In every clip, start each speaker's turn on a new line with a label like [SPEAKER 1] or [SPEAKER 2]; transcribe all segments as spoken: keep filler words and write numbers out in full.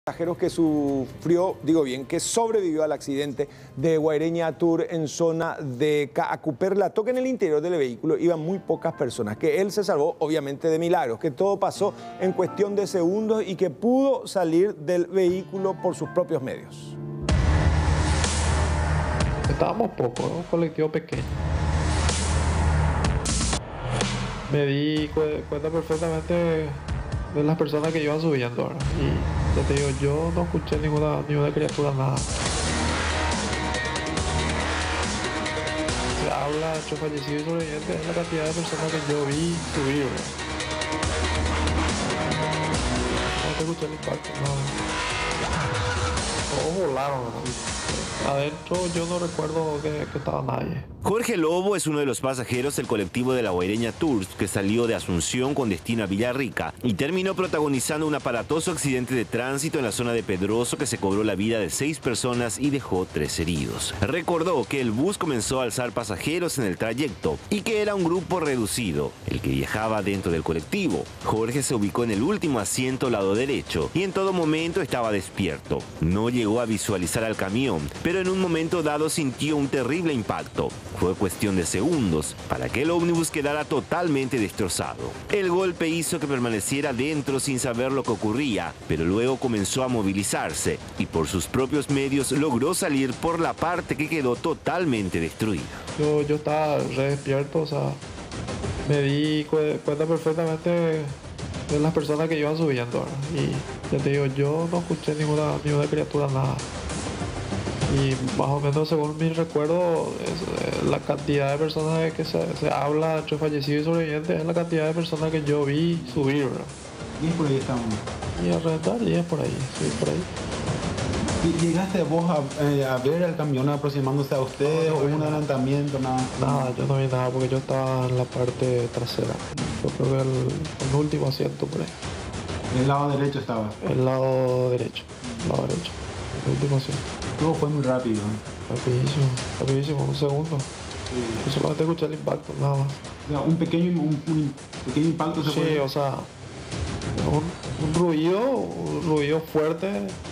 [SPEAKER 1] Pasajeros que sufrió, digo bien, que sobrevivió al accidente de Guaireña Tour en zona de Caacuperla. Que en el interior del vehículo iban muy pocas personas, que él se salvó obviamente de milagros, que todo pasó en cuestión de segundos y que pudo salir del vehículo por sus propios medios.
[SPEAKER 2] Estábamos pocos, un colectivo pequeño. Me di cuenta perfectamente de las personas que iban subiendo ahora. Y ya te digo, yo no escuché ninguna, ninguna criatura, nada. Se habla entre fallecidos y sobrevivientes, es la cantidad de personas que yo vi subir. No te escuché el impacto, no. Todos volaron, ¿no? Adentro yo no recuerdo que, que estaba nadie.
[SPEAKER 3] Jorge Lobo es uno de los pasajeros del colectivo de la Guaireña Tours que salió de Asunción con destino a Villarrica y terminó protagonizando un aparatoso accidente de tránsito en la zona de Pedroso que se cobró la vida de seis personas y dejó tres heridos. Recordó que el bus comenzó a alzar pasajeros en el trayecto y que era un grupo reducido el que viajaba dentro del colectivo. Jorge se ubicó en el último asiento lado derecho y en todo momento estaba despierto. No llegó a visualizar al camión, pero en un momento dado sintió un terrible impacto. Fue cuestión de segundos para que el ómnibus quedara totalmente destrozado. El golpe hizo que permaneciera dentro sin saber lo que ocurría, pero luego comenzó a movilizarse y por sus propios medios logró salir por la parte que quedó totalmente destruida.
[SPEAKER 2] Yo, yo estaba re despierto, o sea, me di cuenta perfectamente de las personas que iban subiendo ahora. Y ya te digo, yo no escuché ninguna, ninguna criatura, nada. Y más o menos según mi recuerdo, es, la cantidad de personas que se, se habla entre fallecidos y sobrevivientes es la cantidad de personas que yo vi subir, ¿verdad?
[SPEAKER 4] diez por ahí estaban.
[SPEAKER 2] Y alrededor diez por ahí, sí, por ahí.
[SPEAKER 4] ¿Y llegaste vos a, eh, a ver el camión aproximándose a usted no, no, o un adelantamiento? Nada,
[SPEAKER 2] nada, yo no vi nada porque yo estaba en la parte trasera. Yo creo que el, el último asiento por ahí.
[SPEAKER 4] ¿El lado derecho estaba?
[SPEAKER 2] El lado derecho, el lado derecho, el último asiento.
[SPEAKER 4] Todo fue muy rápido.
[SPEAKER 2] Rapidísimo, rapidísimo, un segundo. Sí. Yo solamente escuché el impacto, nada más.
[SPEAKER 4] O sea, un pequeño, un, un pequeño impacto se
[SPEAKER 2] Sí,
[SPEAKER 4] fue.
[SPEAKER 2] o sea, un, un ruido, un ruido fuerte.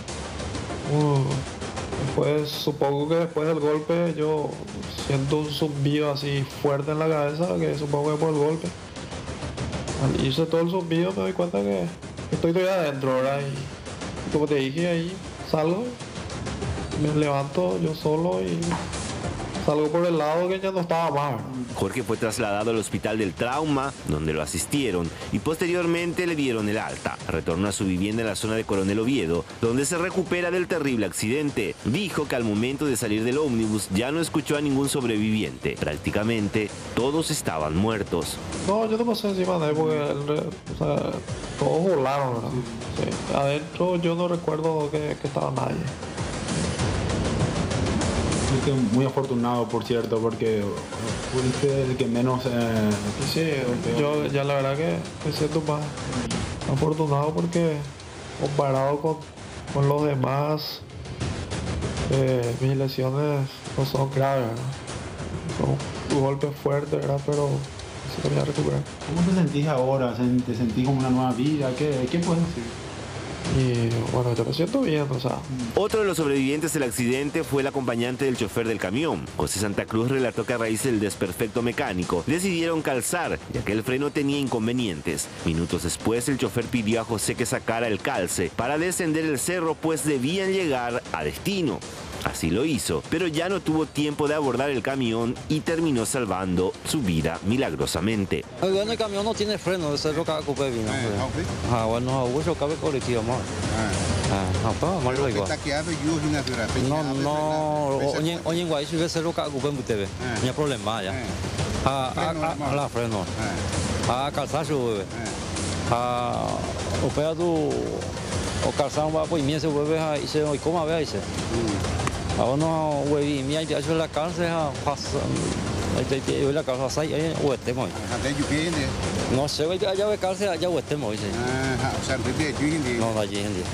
[SPEAKER 2] Un, después, supongo que después del golpe yo siento un zumbido así fuerte en la cabeza, que supongo que por el golpe. Al irse todo el zumbido me doy cuenta que estoy todavía adentro, ¿verdad? Y como te dije ahí, salgo. Me levanto yo solo y salgo por el lado que ya no estaba más.
[SPEAKER 3] Jorge fue trasladado al hospital del trauma, donde lo asistieron y posteriormente le dieron el alta. Retornó a su vivienda en la zona de Coronel Oviedo, donde se recupera del terrible accidente. Dijo que al momento de salir del ómnibus ya no escuchó a ningún sobreviviente. Prácticamente todos estaban muertos.
[SPEAKER 2] No, yo no pasé encima de él porque o sea, todos volaron, ¿verdad? Sí. Adentro yo no recuerdo que, que estaba nadie.
[SPEAKER 4] Fuiste muy afortunado, por cierto, porque fuiste el que menos... Eh,
[SPEAKER 2] sí, yo ya la verdad que me siento más afortunado porque comparado con, con los demás, eh, mis lesiones no son graves, ¿verdad? Son golpes fuertes, ¿verdad? Pero se voy a recuperar.
[SPEAKER 4] ¿Cómo te sentís ahora? ¿Te sentís como una nueva vida? ¿Qué, qué puedes decir?
[SPEAKER 2] Y bueno, yo me siento bien, o sea.
[SPEAKER 3] Otro de los sobrevivientes del accidente fue el acompañante del chofer del camión. José Santa Cruz relató que a raíz del desperfecto mecánico decidieron calzar, ya que el freno tenía inconvenientes. Minutos después, el chofer pidió a José que sacara el calce para descender el cerro, pues debían llegar a destino. Así lo hizo, pero ya no tuvo tiempo de abordar el camión y terminó salvando su vida milagrosamente.
[SPEAKER 5] Bueno, el camión no tiene freno, es lo que ocupa vino. Ah, bueno, uso cabe colectivo más. Ah, no, más luego. No, no, oye, oye, guay, si ves lo que ocupa mucho, no hay problema ya. Ah, ah, la freno. Ah, calzar su bebé. Ah, opera tu, o calzar va pues mía se vuelve a irse, y cómo ve a irse. Ahora no, güey, mi hay que hacer la cárcel, Ahí te yo la casa sai ahí o este moi. No sé, allá ve cárcel allá o este moi. No, allí en día.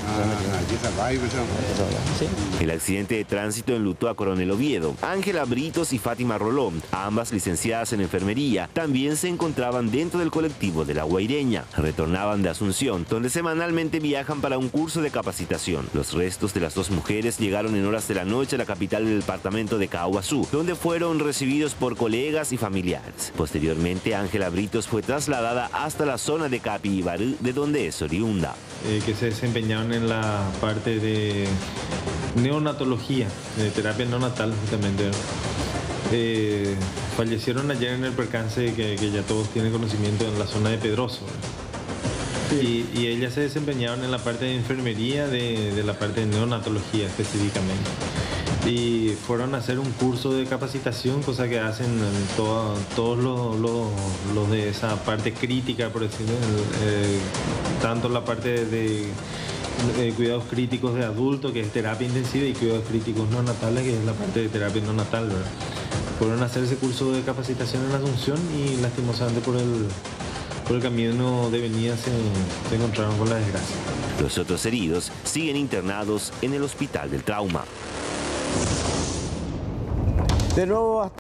[SPEAKER 3] El accidente de tránsito enlutó a Coronel Oviedo. Ángela Britos y Fátima Rolón, ambas licenciadas en enfermería, también se encontraban dentro del colectivo de La Guaireña. Retornaban de Asunción, donde semanalmente viajan para un curso de capacitación. Los restos de las dos mujeres llegaron en horas de la noche a la capital del departamento de Caaguazú, donde fueron recibidos por colegas y familiares. Posteriormente, Ángela Britos fue trasladada hasta la zona de Capibarú, de donde es oriunda.
[SPEAKER 6] Eh, que se desempeñaron en la parte de neonatología, de terapia neonatal justamente. Eh, fallecieron ayer en el percance que, que ya todos tienen conocimiento en la zona de Pedroso. Sí. Y, y ellas se desempeñaron en la parte de enfermería, de, de la parte de neonatología específicamente. Y fueron a hacer un curso de capacitación, cosa que hacen todo, todos los, los, los de esa parte crítica, por decirlo, eh, tanto la parte de, de cuidados críticos de adultos, que es terapia intensiva, y cuidados críticos no natales, que es la parte de terapia no natal, ¿verdad? Fueron a hacer ese curso de capacitación en Asunción y lastimosamente por el, por el camino de venida se, se encontraron con la desgracia.
[SPEAKER 3] Los otros heridos siguen internados en el Hospital del Trauma.
[SPEAKER 1] De nuevo hasta